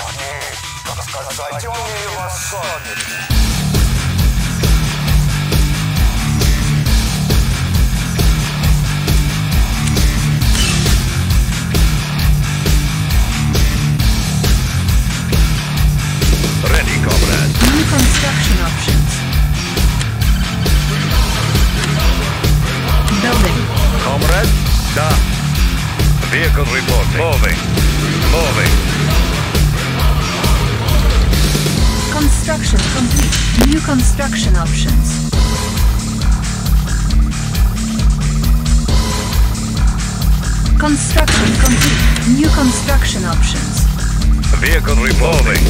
так сказать, он не в особе. Ready, comrade. New construction options. Building. Comrade? Da. Vehicle reporting. Moving. Moving. Construction complete. New construction options. Construction complete. New construction options. Vehicle reporting.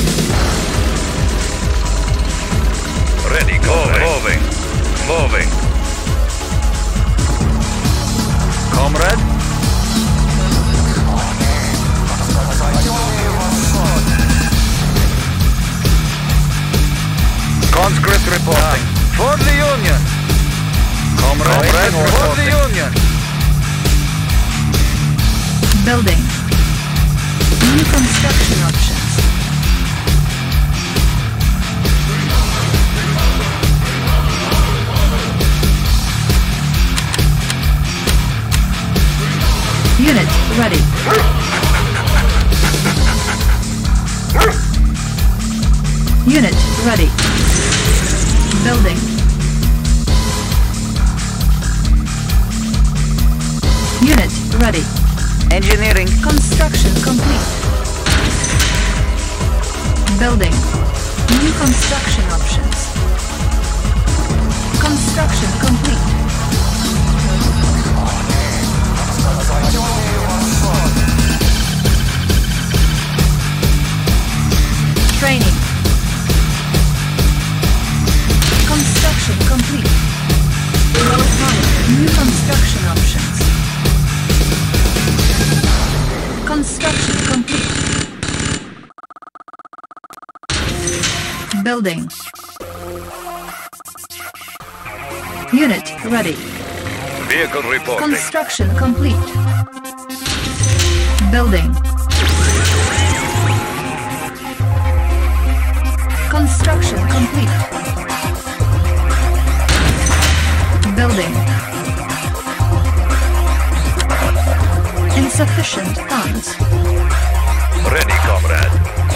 Ready, comrade. Moving. Moving. Comrade? Conscript reporting. For the Union. Comrade, for the Union. Building. New construction options. Unit ready. Unit ready. Building. Unit ready. Engineering. Construction complete. Building. New construction options. Construction complete. Training. Construction complete. New construction options. Construction complete. Building. Unit ready. Vehicle reporting. Construction complete. Building. Construction complete. Building. Insufficient funds. Ready, comrade.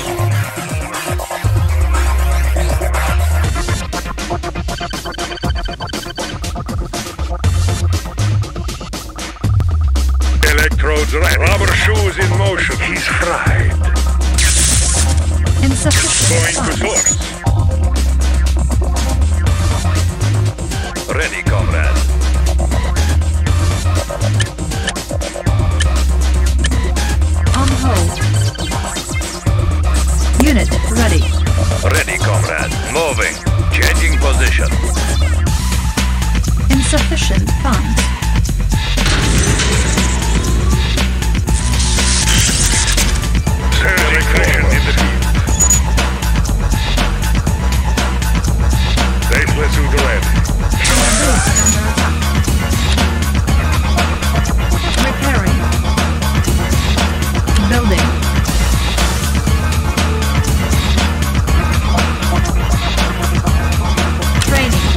Electrodes right. Rubber shoes in motion. He's fried. Insufficient Going to funds. source. Ready, comrade. On hold. Unit ready. Ready, comrade. Moving. Changing position. Insufficient funds. Electrician in the field. Safely to the left. Repairing. Building. Training.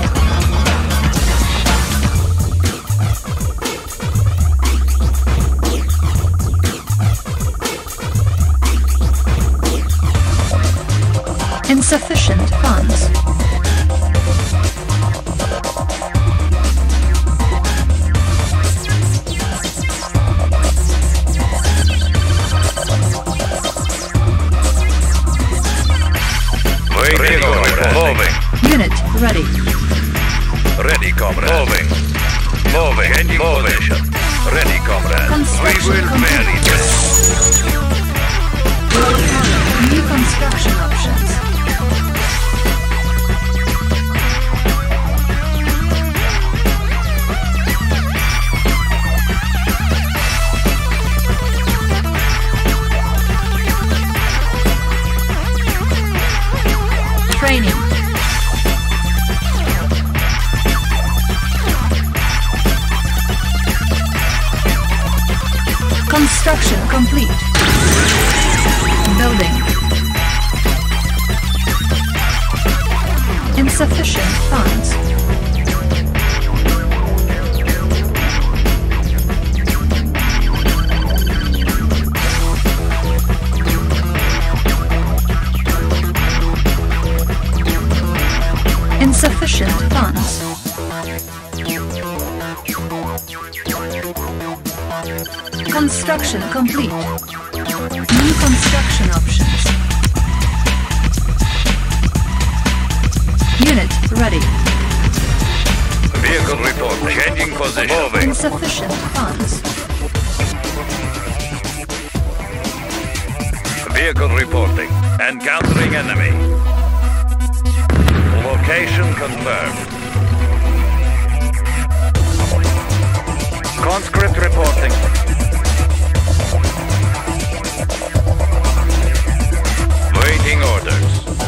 Insufficient funds. Ready, comrade. Moving. Unit ready. Ready, comrade. Moving. Moving. Changing position. Ready, comrade. We Construction will complete. bury them. New construction options. Training. Construction complete. Building. Insufficient funds. Insufficient funds. Construction complete. New construction options. Unit ready. Vehicle report. Changing position. Moving. Insufficient funds. Vehicle reporting. Encountering enemy. Location confirmed. Conscript reporting. Waiting orders.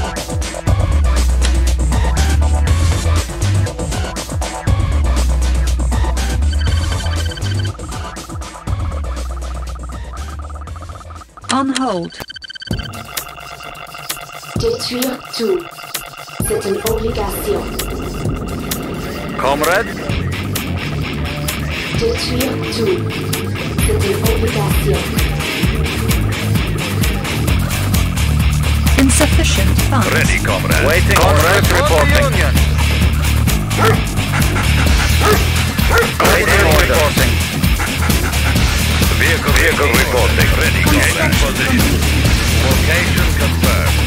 On hold. Détruire tout. C'est une obligation. Comrade, Détruire tout. C'est une obligation. Insufficient funds. ready, comrade. Waiting orders reporting. Waiting reporting. Vehicle reporting. Ready, changing position. Location confirmed.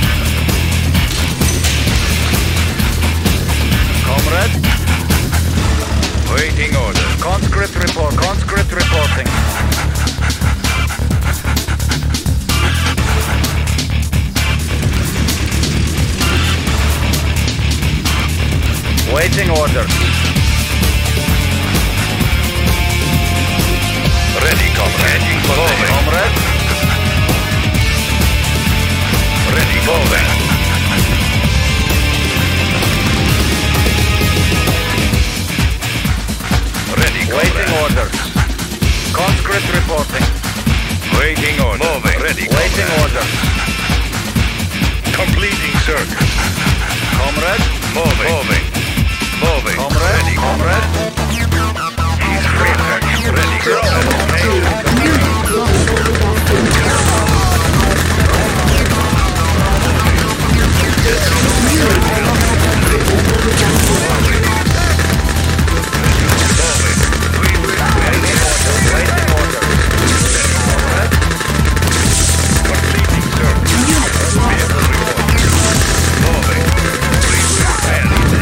Comrade. Waiting orders. Conscript report. Conscript reporting. Waiting orders. Ready, comrade. Moving. Comrade. Ready, moving. Ready, waiting orders. Conscript reporting. Waiting orders. Moving. Ready, waiting orders. Completing circuit. Comrade, moving. Moving. Moving. Comrade, ready, comrade. He's ready. Ready,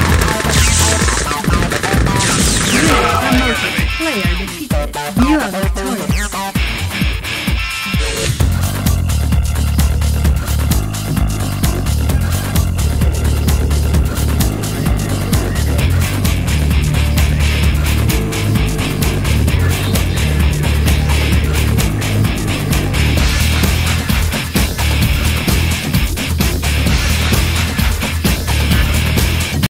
Player defeated. You are the